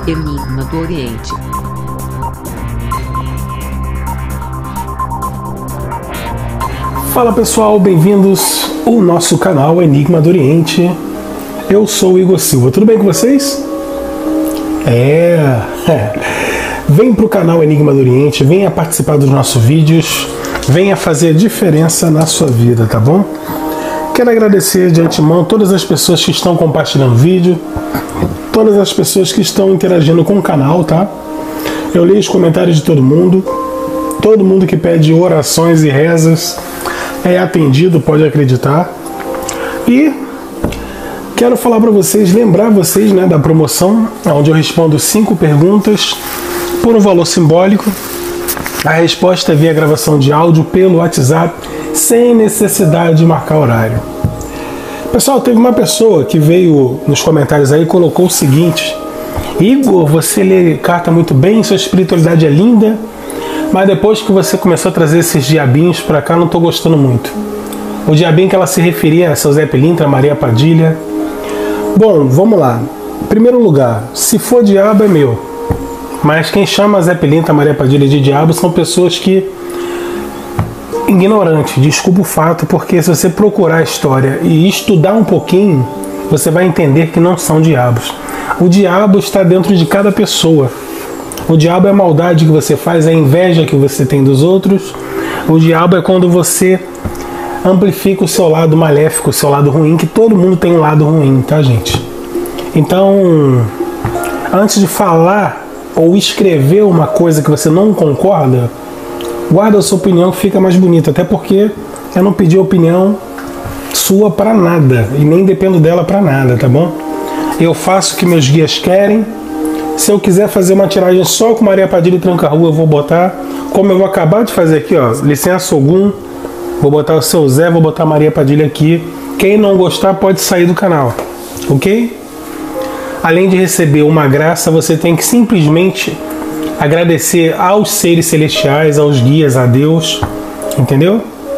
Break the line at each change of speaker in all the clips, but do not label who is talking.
Enigma do Oriente.
Fala pessoal, bem-vindos ao nosso canal Enigma do Oriente. Eu sou o Igor Silva, tudo bem com vocês? Vem pro canal Enigma do Oriente, venha participar dos nossos vídeos, venha fazer diferença na sua vida, tá bom? Quero agradecer de antemão todas as pessoas que estão compartilhando o vídeo, todas as pessoas que estão interagindo com o canal, tá? Eu leio os comentários de todo mundo que pede orações e rezas é atendido, pode acreditar. E quero falar para vocês, lembrar vocês, né, da promoção, onde eu respondo 5 perguntas por um valor simbólico. A resposta é via gravação de áudio pelo WhatsApp, sem necessidade de marcar horário. Pessoal, teve uma pessoa que veio nos comentários aí e colocou o seguinte: Igor, você lê carta muito bem, sua espiritualidade é linda, mas depois que você começou a trazer esses diabinhos pra cá, não tô gostando muito. O diabinho que ela se referia a seu Zé Pilintra, Maria Padilha. Bom, vamos lá. Em primeiro lugar, se for diabo é meu. Mas quem chama Zé Pilintra, Maria Padilha de diabo são pessoas que... ignorantes, desculpa o fato, porque se você procurar a história e estudar um pouquinho, você vai entender que não são diabos. O diabo está dentro de cada pessoa. O diabo é a maldade que você faz, é a inveja que você tem dos outros. O diabo é quando você amplifica o seu lado maléfico, o seu lado ruim, que todo mundo tem um lado ruim, tá, gente? Então, antes de falar ou escrever uma coisa que você não concorda, guarda a sua opinião que fica mais bonita, até porque eu não pedi opinião sua para nada e nem dependo dela para nada, tá bom? Eu faço o que meus guias querem. Se eu quiser fazer uma tiragem só com Maria Padilha e Tranca-Rua, eu vou botar, como eu vou acabar de fazer aqui, ó, licença Ogum, vou botar o seu Zé, vou botar Maria Padilha aqui. Quem não gostar pode sair do canal, ok? Além de receber uma graça, você tem que simplesmente agradecer aos seres celestiais, aos guias, a Deus, entendeu?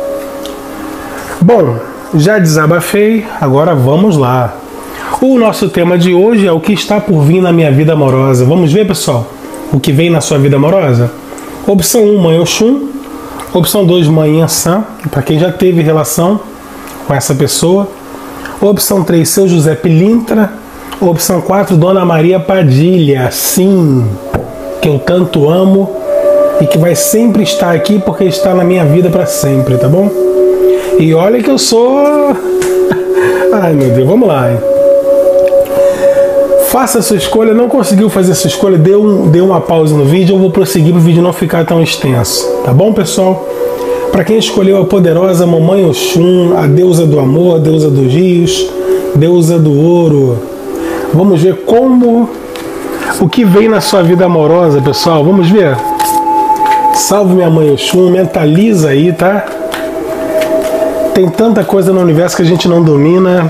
Bom, já desabafei, agora vamos lá. O nosso tema de hoje é o que está por vir na minha vida amorosa. Vamos ver, pessoal, o que vem na sua vida amorosa? Opção 1, Mãe Oxum. Opção 2, Mãe Iansã, para quem já teve relação com essa pessoa. Opção 3, Seu José Pilintra. Opção 4, Dona Maria Padilha, sim, que eu tanto amo e que vai sempre estar aqui porque está na minha vida para sempre, tá bom? E olha que eu sou... Ai, meu Deus, vamos lá, hein? Faça a sua escolha. Não conseguiu fazer a sua escolha, dê uma pausa no vídeo. Eu vou prosseguir para o vídeo não ficar tão extenso, tá bom, pessoal? Para quem escolheu a poderosa Mamãe Oxum, a deusa do amor, a deusa dos rios, deusa do ouro, vamos ver o que vem na sua vida amorosa, pessoal. Vamos ver? Salve minha Mãe Oxum, mentaliza aí, tá? Tem tanta coisa no universo que a gente não domina.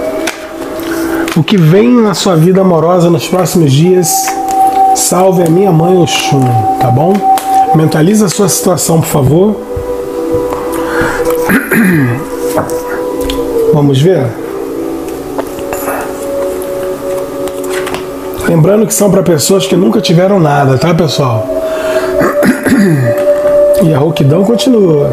O que vem na sua vida amorosa nos próximos dias, salve a minha Mãe Oxum, tá bom? Mentaliza a sua situação, por favor. Vamos ver? Lembrando que são para pessoas que nunca tiveram nada, tá, pessoal? E a rouquidão continua.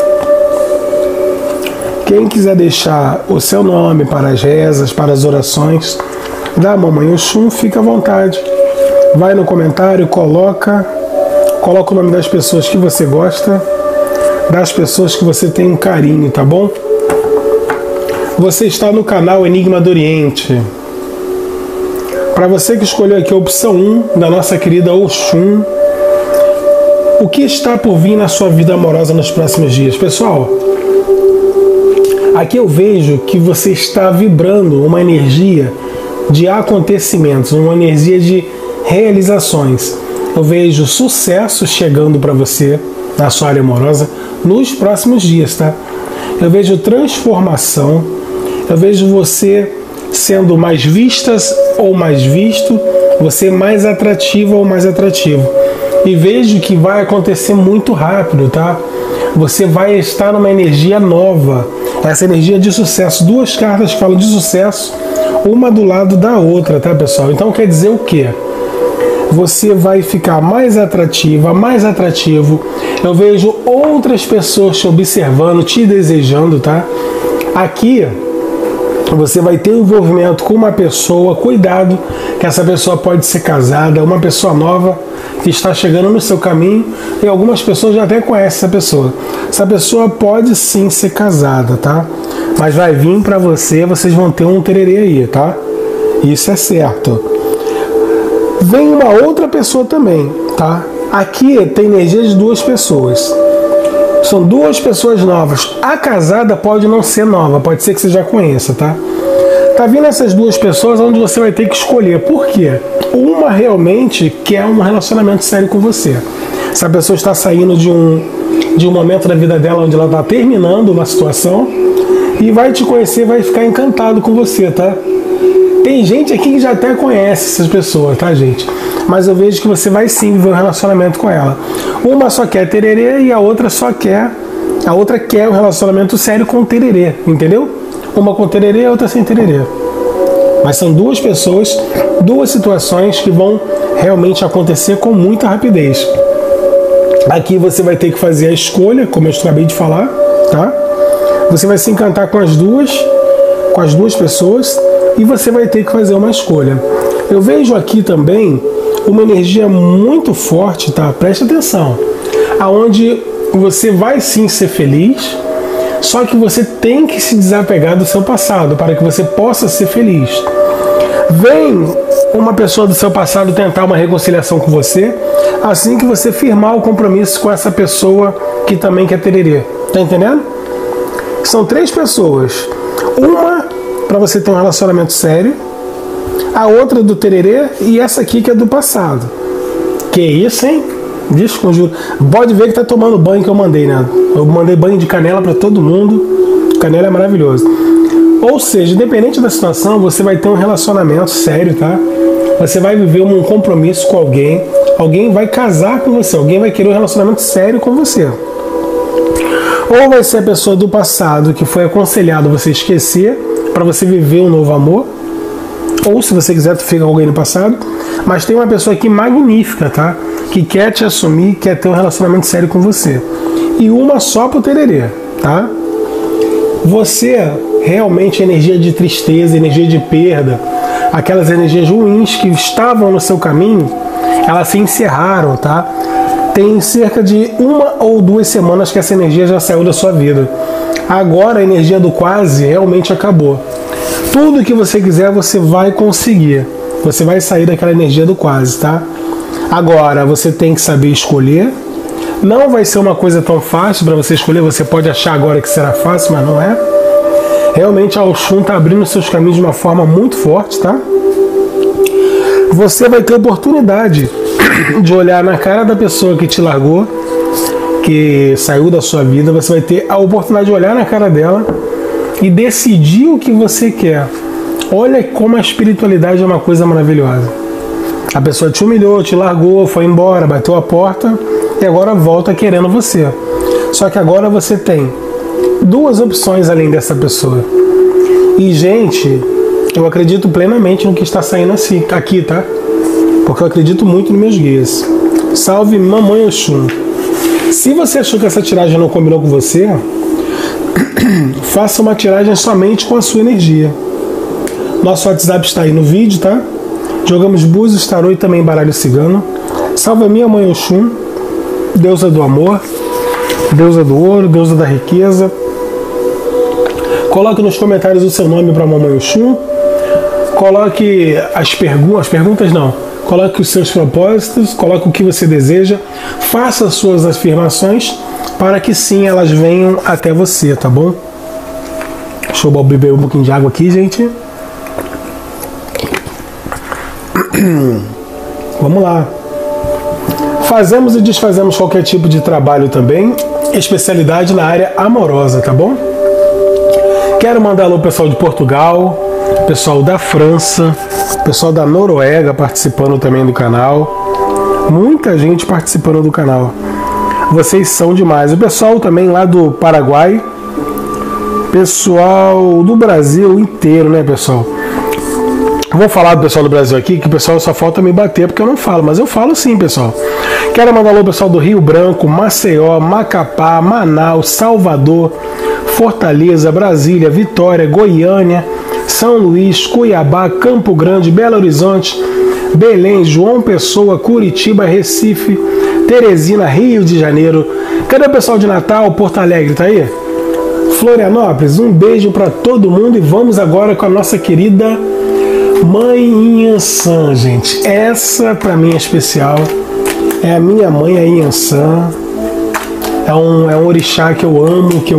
Quem quiser deixar o seu nome para as rezas, para as orações da Mamãe Oxum, fica à vontade. Vai no comentário, coloca o nome das pessoas que você gosta, das pessoas que você tem um carinho, tá bom? Você está no canal Enigma do Oriente. Para você que escolheu aqui a opção 1 da nossa querida Oxum, o que está por vir na sua vida amorosa nos próximos dias? Pessoal, aqui eu vejo que você está vibrando uma energia de acontecimentos, uma energia de realizações. Eu vejo sucesso chegando para você na sua área amorosa nos próximos dias, tá? Eu vejo transformação, eu vejo você sendo mais vistas ou mais visto, você mais atrativa ou mais atrativo. E vejo que vai acontecer muito rápido, tá? Você vai estar numa energia nova, essa energia de sucesso. 2 cartas que falam de sucesso, uma do lado da outra, tá, pessoal? Então quer dizer o quê? você vai ficar mais atrativa, mais atrativo. Eu vejo outras pessoas te observando, te desejando, tá? Aqui você vai ter um envolvimento com uma pessoa, cuidado, que essa pessoa pode ser casada, uma pessoa nova que está chegando no seu caminho, e algumas pessoas já até conhecem essa pessoa. Essa pessoa pode sim ser casada, tá? Mas vai vir para você, vocês vão ter um tererê aí, tá? Isso é certo. Vem uma outra pessoa também, tá? Aqui tem energia de duas pessoas. São duas pessoas novas. A casada pode não ser nova, pode ser que você já conheça, tá? Tá vindo essas duas pessoas onde você vai ter que escolher. Por quê? Uma realmente quer um relacionamento sério com você. Essa pessoa está saindo de um momento da vida dela onde ela está terminando uma situação e vai te conhecer, vai ficar encantado com você, tá? Tem gente aqui que já até conhece essas pessoas, tá, gente? Mas eu vejo que você vai sim viver um relacionamento com ela. Uma só quer tererê e a outra quer um relacionamento sério com tererê, entendeu? Uma com tererê e a outra sem tererê. Mas são duas pessoas, duas situações que vão realmente acontecer com muita rapidez. Aqui você vai ter que fazer a escolha, como eu acabei de falar, tá? Você vai se encantar com as duas pessoas e você vai ter que fazer uma escolha. Eu vejo aqui também uma energia muito forte, tá? Preste atenção. Aonde você vai sim ser feliz, só que você tem que se desapegar do seu passado para que você possa ser feliz. Vem uma pessoa do seu passado tentar uma reconciliação com você, assim que você firmar o compromisso com essa pessoa que também quer tererê. Tá entendendo? São três pessoas. Uma para você ter um relacionamento sério, a outra do tererê e essa aqui que é do passado. Que isso, hein? Desconjuro. Pode ver que tá tomando banho que eu mandei, né? Eu mandei banho de canela para todo mundo. Canela é maravilhoso. Ou seja, independente da situação, você vai ter um relacionamento sério, tá? Você vai viver um compromisso com alguém. Alguém vai casar com você. Alguém vai querer um relacionamento sério com você. Ou vai ser a pessoa do passado que foi aconselhado você esquecer para você viver um novo amor. Ou se você quiser, tu fica com alguém no passado. Mas tem uma pessoa aqui magnífica, tá? Que quer te assumir, quer ter um relacionamento sério com você. E uma só pro tererê, tá? Você realmente, energia de tristeza, energia de perda, aquelas energias ruins que estavam no seu caminho, elas se encerraram, tá? Tem cerca de 1 ou 2 semanas que essa energia já saiu da sua vida. Agora a energia do quase realmente acabou. Tudo que você quiser, você vai conseguir. Você vai sair daquela energia do quase, tá? Agora, você tem que saber escolher. Não vai ser uma coisa tão fácil para você escolher. Você pode achar agora que será fácil, mas não é. Realmente a Oxum está abrindo seus caminhos de uma forma muito forte, tá? Você vai ter oportunidade de olhar na cara da pessoa que te largou, que saiu da sua vida. Você vai ter a oportunidade de olhar na cara dela e decidir o que você quer. Olha como a espiritualidade é uma coisa maravilhosa. A pessoa te humilhou, te largou, foi embora, bateu a porta e agora volta querendo você. Só que agora você tem 2 opções além dessa pessoa. E, gente, eu acredito plenamente no que está saindo aqui, tá? Porque eu acredito muito nos meus guias. Salve Mamãe Oxum. Se você achou que essa tiragem não combinou com você, faça uma tiragem somente com a sua energia. Nosso WhatsApp está aí no vídeo, tá? Jogamos búzios, tarô e também baralho cigano. Salve a minha mãe Oxum, deusa do amor, deusa do ouro, deusa da riqueza. Coloque nos comentários o seu nome para a mamãe Oxum. Coloque as perguntas não. Coloque os seus propósitos, coloque o que você deseja. Faça as suas afirmações para que sim elas venham até você, tá bom? Deixa eu beber um pouquinho de água aqui, gente. Vamos lá. Fazemos e desfazemos qualquer tipo de trabalho também, especialidade na área amorosa, tá bom? Quero mandar alô pessoal de Portugal, pessoal da França, pessoal da Noruega participando também do canal. Muita gente participando do canal. Vocês são demais. O pessoal também lá do Paraguai, pessoal do Brasil inteiro, né, pessoal? Vou falar do pessoal do Brasil aqui, que o pessoal só falta me bater porque eu não falo, mas eu falo sim, pessoal. Quero mandar alô pessoal do Rio Branco, Maceió, Macapá, Manaus, Salvador, Fortaleza, Brasília, Vitória, Goiânia, São Luís, Cuiabá, Campo Grande, Belo Horizonte, Belém, João Pessoa, Curitiba, Recife, Teresina, Rio de Janeiro. Cadê o pessoal de Natal, Porto Alegre, tá aí? Florianópolis, um beijo para todo mundo e vamos agora com a nossa querida Mãe Inhansã, gente. Essa para mim é especial. É a minha mãe, a Inhansã. É um orixá que eu amo, que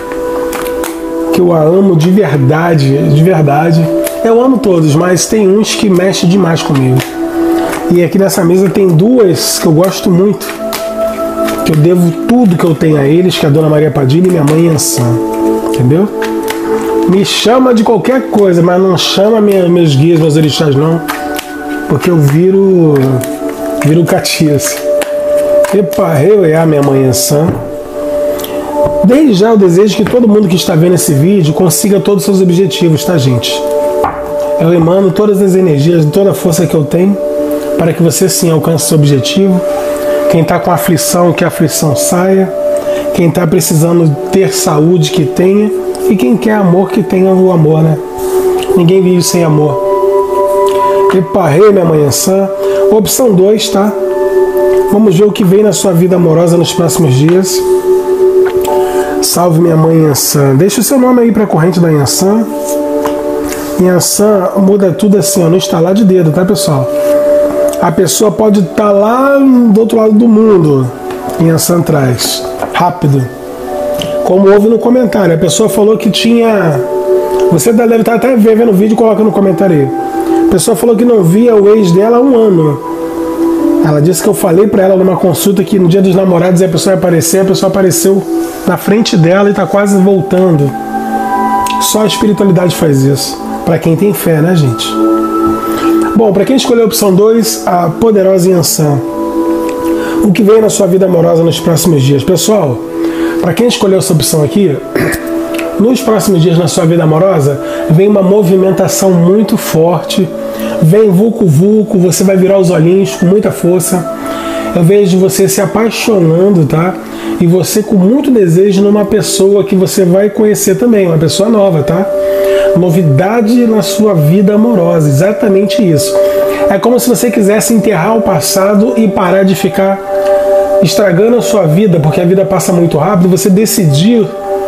eu a amo de verdade, de verdade. Eu amo todos, mas tem uns que mexem demais comigo. E aqui nessa mesa tem duas que eu gosto muito, que eu devo tudo que eu tenho a eles, que é a Dona Maria Padilha e minha mãe Inhansã. Entendeu? Me chama de qualquer coisa, mas não chama meus guias, meus orixás não, porque eu viro catiço. Epa, eu e a minha mãe Inhansã. Desde já eu desejo que todo mundo que está vendo esse vídeo consiga todos os seus objetivos, tá, gente? Eu emano todas as energias, toda a força que eu tenho para que você sim alcance seu objetivo. Quem está com aflição, que a aflição saia. Quem está precisando ter saúde, que tenha. E quem quer amor, que tenha o amor, né? Ninguém vive sem amor. Epa, rei, minha mãe Inhansã. Opção 2, tá? Vamos ver o que vem na sua vida amorosa nos próximos dias. Salve, minha mãe Inhansã. Deixa o seu nome aí para a corrente da Inhansã. Inhansã muda tudo assim, ó, no estalar de dedo, tá, pessoal? A pessoa pode estar lá do outro lado do mundo. Inhansã traz. Rápido. Como houve no comentário. A pessoa falou que tinha... Você deve estar até vendo o vídeo e coloca no comentário aí. A pessoa falou que não via o ex dela há um ano. Ela disse que eu falei para ela numa consulta que no dia dos namorados a pessoa ia aparecer. A pessoa apareceu na frente dela e está quase voltando. Só a espiritualidade faz isso. Para quem tem fé, né, gente? Bom, para quem escolheu a opção 2, a poderosa Inhansã. O que vem na sua vida amorosa nos próximos dias? Pessoal, para quem escolheu essa opção aqui, nos próximos dias na sua vida amorosa, vem uma movimentação muito forte, vem vulco-vulco, você vai virar os olhinhos com muita força. Eu vejo você se apaixonando, tá? E você com muito desejo numa pessoa que você vai conhecer também, uma pessoa nova, tá? Novidade na sua vida amorosa, exatamente isso. É como se você quisesse enterrar o passado e parar de ficar estragando a sua vida, porque a vida passa muito rápido. Você decidiu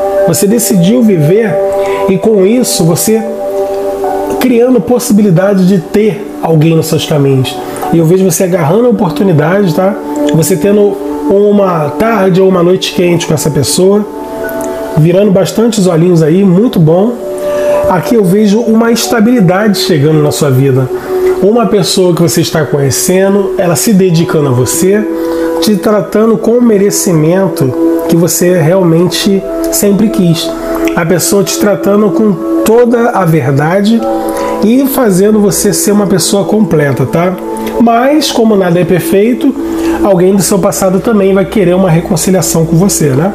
viver e com isso você criando possibilidade de ter alguém nos seus caminhos. E eu vejo você agarrando a oportunidade, tá? Você tendo uma tarde ou uma noite quente com essa pessoa, virando bastante os olhinhos aí, muito bom. Aqui eu vejo uma estabilidade chegando na sua vida. Uma pessoa que você está conhecendo, ela se dedicando a você, te tratando com o merecimento que você realmente sempre quis. A pessoa te tratando com toda a verdade e fazendo você ser uma pessoa completa, tá? Mas, como nada é perfeito, alguém do seu passado também vai querer uma reconciliação com você, né?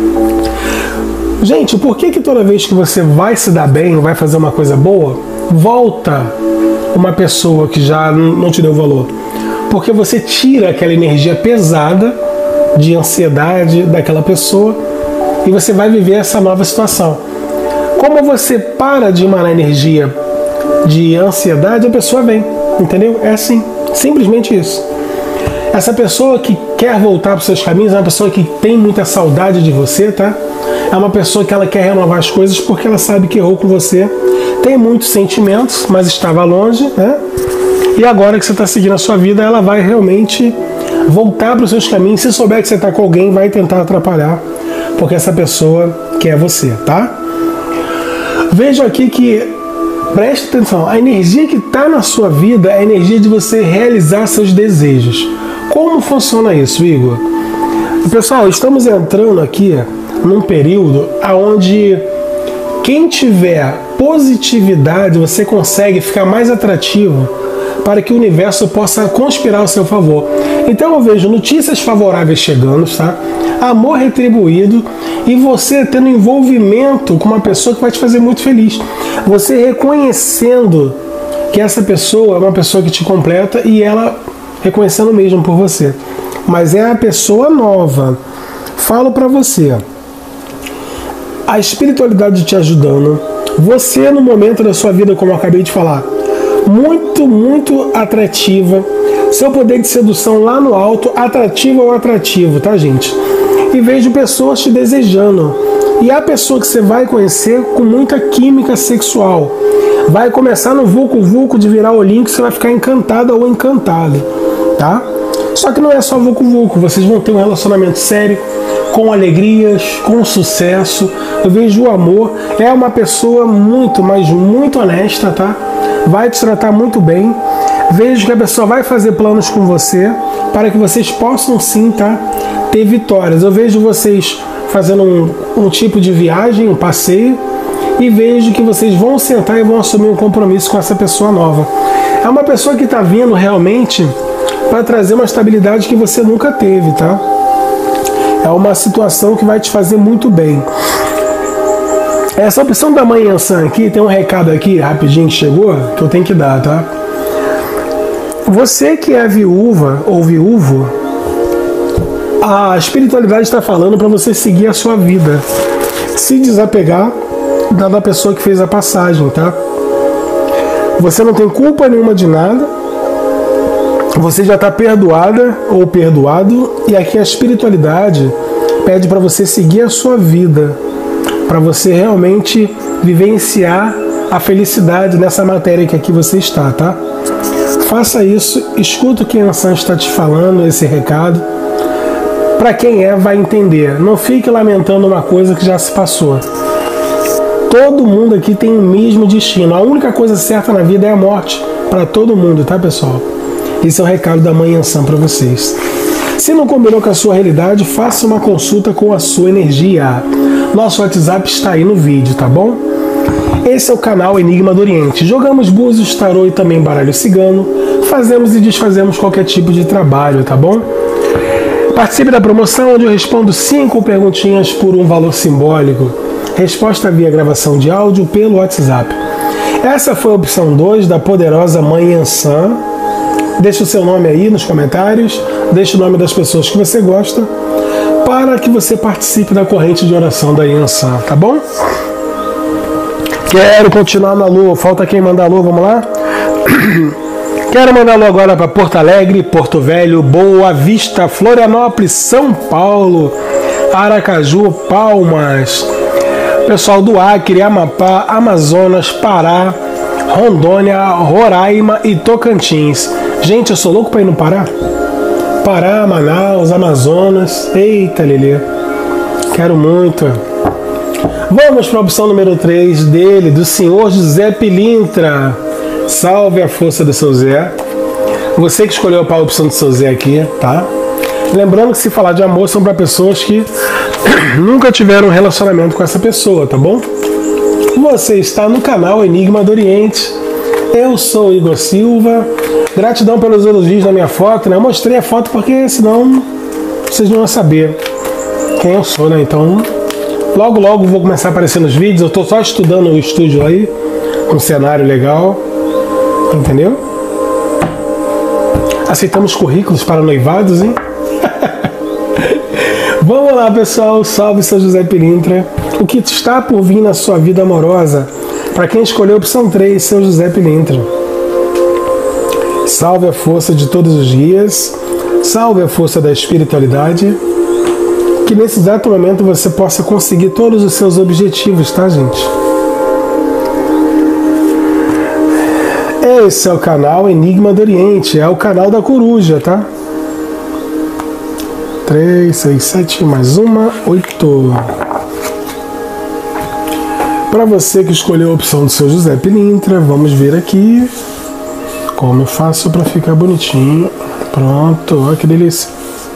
Gente, por que toda vez que você vai se dar bem, vai fazer uma coisa boa, volta uma pessoa que já não te deu valor? Porque você tira aquela energia pesada de ansiedade daquela pessoa e você vai viver essa nova situação. Como você para de emanar energia de ansiedade, a pessoa vem, entendeu? É assim, simplesmente isso. Essa pessoa que quer voltar para os seus caminhos é uma pessoa que tem muita saudade de você, tá? É uma pessoa que ela quer renovar as coisas porque ela sabe que errou com você. Tem muitos sentimentos, mas estava longe, né? E agora que você está seguindo a sua vida, ela vai realmente voltar para os seus caminhos. Se souber que você está com alguém, vai tentar atrapalhar, porque essa pessoa quer você, tá? Veja aqui que, preste atenção, a energia que está na sua vida é a energia de você realizar seus desejos. Como funciona isso, Igor? Pessoal, estamos entrando aqui num período onde quem tiver positividade, você consegue ficar mais atrativo para que o universo possa conspirar ao seu favor. Então eu vejo notícias favoráveis chegando, tá? Amor retribuído e você tendo envolvimento com uma pessoa que vai te fazer muito feliz. Você reconhecendo que essa pessoa é uma pessoa que te completa e ela reconhecendo mesmo por você. Mas é a pessoa nova. Falo para você, a espiritualidade te ajudando, você no momento da sua vida, como eu acabei de falar, muito atrativa, seu poder de sedução lá no alto, atrativo ou atrativo, tá, gente? E vejo pessoas te desejando. E a pessoa que você vai conhecer com muita química sexual. Vai começar no vulco-vulco de virar olhinho que você vai ficar encantada ou encantado, tá? Só que não é só vulco-vulco, vocês vão ter um relacionamento sério, com alegrias, com sucesso. Eu vejo o amor, é uma pessoa muito, mas muito honesta, tá? Vai te tratar muito bem. Vejo que a pessoa vai fazer planos com você para que vocês possam sim, tá, ter vitórias. Eu vejo vocês fazendo um tipo de viagem, um passeio, e vejo que vocês vão sentar e vão assumir um compromisso com essa pessoa nova. É uma pessoa que está vindo realmente para trazer uma estabilidade que você nunca teve, tá? É uma situação que vai te fazer muito bem. Essa opção da Mãe Yansan aqui, tem um recado aqui rapidinho que chegou, que eu tenho que dar, tá? Você que é viúva ou viúvo, a espiritualidade está falando para você seguir a sua vida, se desapegar da pessoa que fez a passagem, tá? Você não tem culpa nenhuma de nada, você já está perdoada ou perdoado, e aqui a espiritualidade pede para você seguir a sua vida, para você realmente vivenciar a felicidade nessa matéria que aqui você está, tá? Faça isso, escuta o que a Yansan está te falando, esse recado. Para quem vai entender. Não fique lamentando uma coisa que já se passou. Todo mundo aqui tem o mesmo destino. A única coisa certa na vida é a morte. Para todo mundo, tá, pessoal? Esse é o recado da Mãe Yansan para vocês. Se não combinou com a sua realidade, faça uma consulta com a sua energia. Nosso WhatsApp está aí no vídeo, tá bom? Esse é o canal Enigma do Oriente. Jogamos búzios, tarô e também baralho cigano. Fazemos e desfazemos qualquer tipo de trabalho, tá bom? Participe da promoção onde eu respondo 5 perguntinhas por um valor simbólico. Resposta via gravação de áudio pelo WhatsApp. Essa foi a opção 2 da poderosa Mãe Yansan. Deixe o seu nome aí nos comentários. Deixe o nome das pessoas que você gosta para que você participe da corrente de oração da Yansan, tá bom? Quero continuar na lua. Falta quem mandar alô, vamos lá? Quero mandar alô agora para Porto Alegre, Porto Velho, Boa Vista, Florianópolis, São Paulo, Aracaju, Palmas, pessoal do Acre, Amapá, Amazonas, Pará, Rondônia, Roraima e Tocantins. Gente, eu sou louco para ir no Pará. Pará, Manaus, Amazonas. Eita, Lelê. Quero muito. Vamos para a opção número 3 dele, do senhor José Pilintra. Salve a força do seu Zé. Você que escolheu a opção do seu Zé aqui, tá? Lembrando que se falar de amor são para pessoas que nunca tiveram um relacionamento com essa pessoa, tá bom? Você está no canal Enigma do Oriente. Eu sou Igor Silva. Gratidão pelos elogios na minha foto, né? Eu mostrei a foto porque senão vocês não iam saber quem eu sou, né? Então, logo vou começar a aparecer nos vídeos. Eu estou só estudando o estúdio aí, um cenário legal. Entendeu? Aceitamos currículos para noivados, hein? Vamos lá, pessoal. Salve São José Pilintra. O que está por vir na sua vida amorosa? Para quem escolheu a opção 3, São José Pilintra. Salve a força de todos os dias. Salve a força da espiritualidade. Que nesse exato momento você possa conseguir todos os seus objetivos, tá, gente? Esse é o canal Enigma do Oriente, é o canal da coruja, tá? 3, 6, 7, mais uma, 8. Para você que escolheu a opção do seu José Pilintra, vamos ver aqui como eu faço para ficar bonitinho. Pronto, olha que delícia.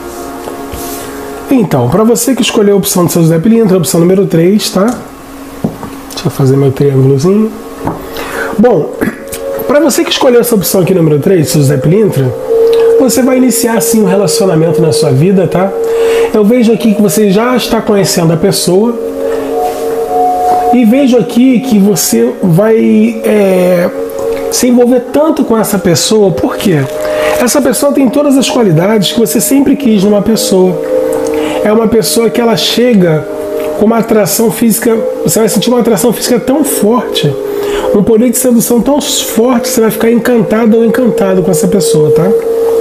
Então, para você que escolheu a opção do seu José Pilintra, a opção número 3, tá? Deixa eu fazer meu triângulozinho. Bom, para você que escolheu essa opção aqui, número 3, seu José Pilintra, você vai iniciar sim um relacionamento na sua vida, tá? Eu vejo aqui que você já está conhecendo a pessoa e vejo aqui que você vai se envolver tanto com essa pessoa. Por quê? Essa pessoa tem todas as qualidades que você sempre quis numa pessoa. É uma pessoa que ela chega com uma atração física, você vai sentir uma atração física tão forte, um poder de sedução tão forte, você vai ficar encantado ou encantado com essa pessoa, tá?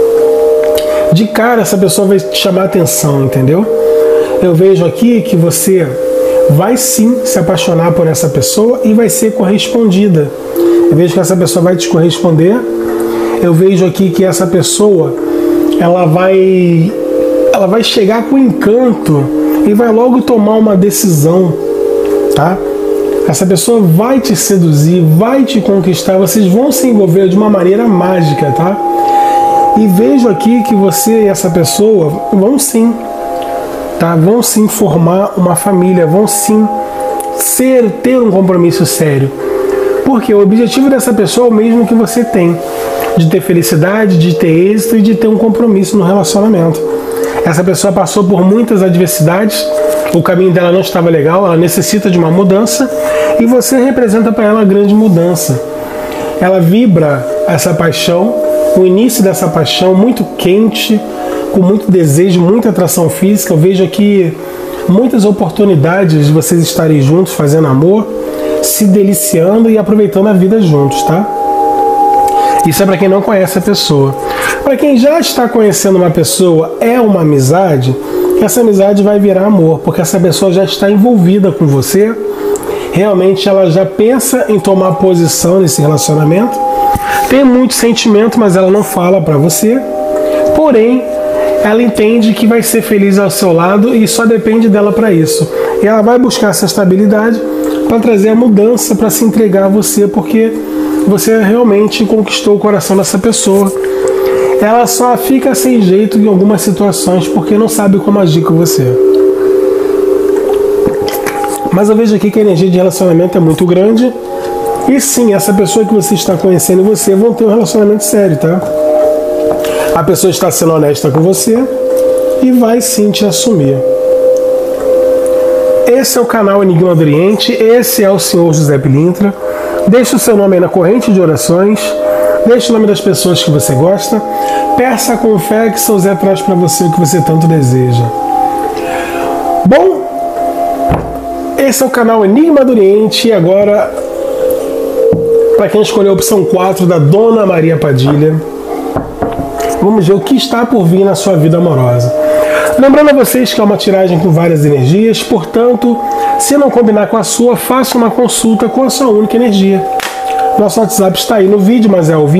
De cara essa pessoa vai te chamar a atenção, entendeu? Eu vejo aqui que você vai sim se apaixonar por essa pessoa e vai ser correspondida. Eu vejo que essa pessoa vai te corresponder. Eu vejo aqui que essa pessoa ela vai chegar com encanto e vai logo tomar uma decisão, tá? Essa pessoa vai te seduzir, vai te conquistar, vocês vão se envolver de uma maneira mágica, tá? E vejo aqui que você e essa pessoa vão sim, tá? Vão sim formar uma família, vão sim ter um compromisso sério. Porque o objetivo dessa pessoa é o mesmo que você tem, de ter felicidade, de ter êxito e de ter um compromisso no relacionamento. Essa pessoa passou por muitas adversidades, o caminho dela não estava legal, ela necessita de uma mudança e você representa para ela a grande mudança. Ela vibra essa paixão, o início dessa paixão muito quente, com muito desejo, muita atração física. Eu vejo aqui muitas oportunidades de vocês estarem juntos, fazendo amor, se deliciando e aproveitando a vida juntos, tá? Isso é para quem não conhece a pessoa. Para quem já está conhecendo uma pessoa, é uma amizade, essa amizade vai virar amor, porque essa pessoa já está envolvida com você, realmente ela já pensa em tomar posição nesse relacionamento, tem muito sentimento, mas ela não fala para você, porém, ela entende que vai ser feliz ao seu lado e só depende dela para isso. E ela vai buscar essa estabilidade para trazer a mudança, para se entregar a você, porque você realmente conquistou o coração dessa pessoa. Ela só fica sem jeito em algumas situações porque não sabe como agir com você. Mas eu vejo aqui que a energia de relacionamento é muito grande. E sim, essa pessoa que você está conhecendo e você vão ter um relacionamento sério, tá? A pessoa está sendo honesta com você e vai sim te assumir. Esse é o canal Enigma do Oriente, esse é o Senhor José Pilintra. Deixe o seu nome aí na corrente de orações, deixe o nome das pessoas que você gosta, peça com fé que São José traz para você o que você tanto deseja. Bom, esse é o canal Enigma do Oriente e agora, para quem escolheu a opção 4 da Dona Maria Padilha, vamos ver o que está por vir na sua vida amorosa. Lembrando a vocês que é uma tiragem com várias energias, portanto, se não combinar com a sua, faça uma consulta com a sua única energia. Nosso WhatsApp está aí no vídeo, mas é o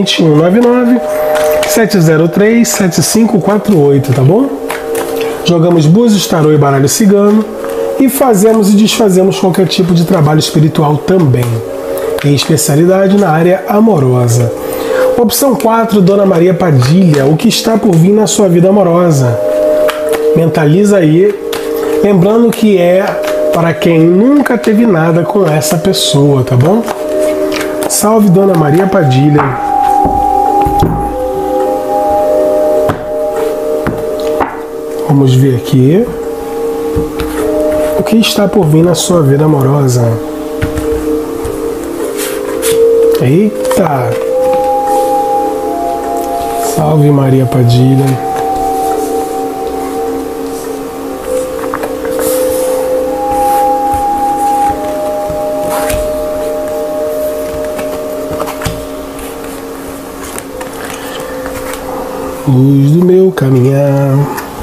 2199-703-7548, tá bom? Jogamos búzios, tarô e baralho cigano e fazemos e desfazemos qualquer tipo de trabalho espiritual também, em especialidade na área amorosa. Opção 4, Dona Maria Padilha, o que está por vir na sua vida amorosa? Mentaliza aí, lembrando que é para quem nunca teve nada com essa pessoa, tá bom? Salve Dona Maria Padilha. Vamos ver aqui o que está por vir na sua vida amorosa. Eita! Salve Maria Padilha. Luz do meu caminhar.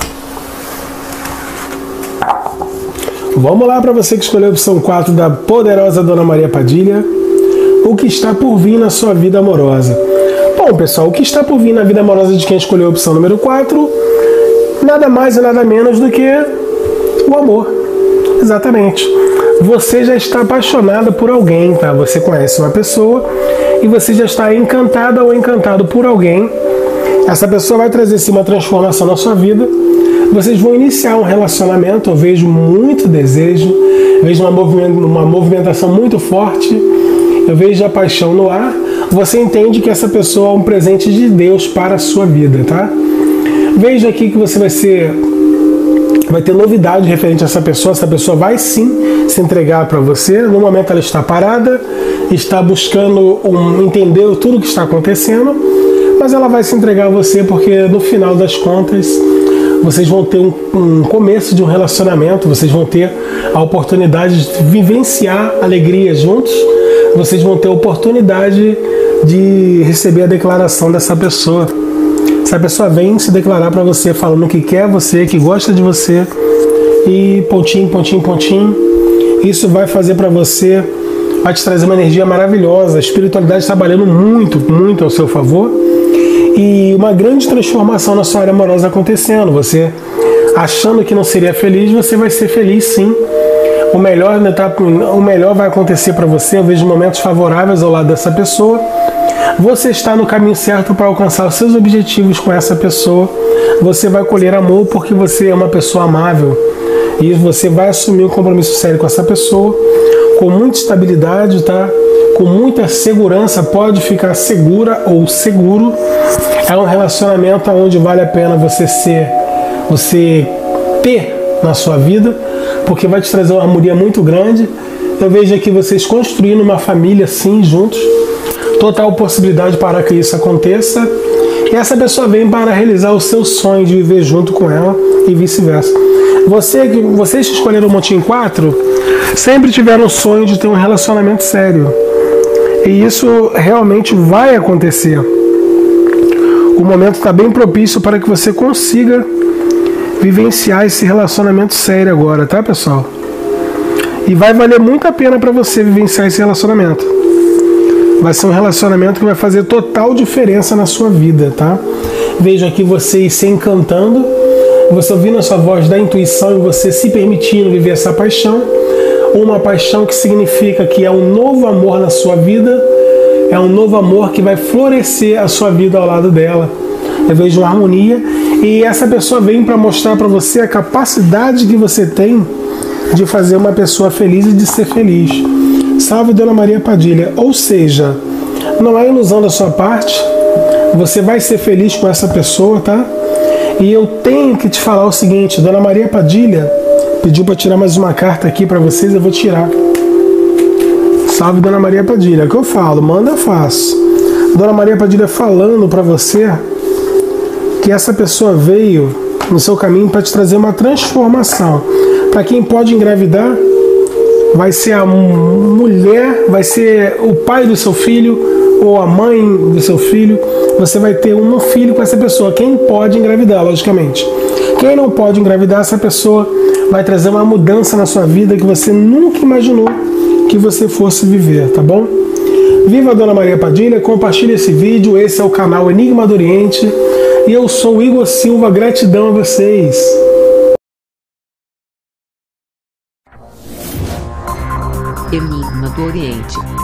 Vamos lá para você que escolheu a opção 4 da poderosa Dona Maria Padilha. O que está por vir na sua vida amorosa? Bom, pessoal, o que está por vir na vida amorosa de quem escolheu a opção número 4? Nada mais e nada menos do que o amor. Exatamente. Você já está apaixonada por alguém, tá? Você conhece uma pessoa e você já está encantada ou encantado por alguém. Essa pessoa vai trazer sim uma transformação na sua vida. Vocês vão iniciar um relacionamento. Eu vejo muito desejo, vejo uma movimentação muito forte. Eu vejo a paixão no ar. Você entende que essa pessoa é um presente de Deus para a sua vida, tá? Vejo aqui que você vai ter novidade referente a essa pessoa. Essa pessoa vai sim se entregar para você. No momento ela está parada está buscando entender tudo o que está acontecendo, mas ela vai se entregar a você porque no final das contas vocês vão ter um começo de um relacionamento, vocês vão ter a oportunidade de vivenciar alegria juntos, vocês vão ter a oportunidade de receber a declaração dessa pessoa. Essa pessoa vem se declarar para você falando que quer você, que gosta de você e pontinho, pontinho, pontinho. Isso vai fazer para você, vai te trazer uma energia maravilhosa, a espiritualidade trabalhando muito, muito ao seu favor e uma grande transformação na sua área amorosa acontecendo. Você achando que não seria feliz, você vai ser feliz sim. O melhor vai acontecer para você. Eu vejo momentos favoráveis ao lado dessa pessoa. Você está no caminho certo para alcançar os seus objetivos com essa pessoa. Você vai colher amor porque você é uma pessoa amável. E você vai assumir um compromisso sério com essa pessoa, com muita estabilidade, tá? Com muita segurança, pode ficar segura ou seguro. É um relacionamento onde vale a pena você ter na sua vida, porque vai te trazer uma harmonia muito grande. Eu vejo aqui vocês construindo uma família assim, juntos. Total possibilidade para que isso aconteça. E essa pessoa vem para realizar o seu sonho de viver junto com ela e vice-versa. Vocês que escolheram o Montinho 4 sempre tiveram o sonho de ter um relacionamento sério. E isso realmente vai acontecer. O momento está bem propício para que você consiga vivenciar esse relacionamento sério agora, tá, pessoal? E vai valer muito a pena para você vivenciar esse relacionamento. Vai ser um relacionamento que vai fazer total diferença na sua vida, tá? Vejo aqui vocês se encantando, você ouvindo a sua voz da intuição e você se permitindo viver essa paixão. Uma paixão que significa que é um novo amor na sua vida, é um novo amor que vai florescer a sua vida ao lado dela. Eu vejo uma harmonia e essa pessoa vem para mostrar para você a capacidade que você tem de fazer uma pessoa feliz e de ser feliz. Salve Dona Maria Padilha. Ou seja, não é ilusão da sua parte, você vai ser feliz com essa pessoa, tá? E eu tenho que te falar o seguinte, Dona Maria Padilha pediu para tirar mais uma carta aqui para vocês, eu vou tirar. Salve Dona Maria Padilha. O que eu falo? Manda, eu faço. Dona Maria Padilha falando para você que essa pessoa veio no seu caminho para te trazer uma transformação. Para quem pode engravidar, vai ser a mulher, vai ser o pai do seu filho ou a mãe do seu filho. Você vai ter um filho com essa pessoa. Quem pode engravidar, logicamente. Quem não pode engravidar, essa pessoa vai trazer uma mudança na sua vida que você nunca imaginou que você fosse viver, tá bom? Viva a Dona Maria Padilha, compartilhe esse vídeo. Esse é o canal Enigma do Oriente e eu sou o Igor Silva. Gratidão a vocês.
Enigma do Oriente.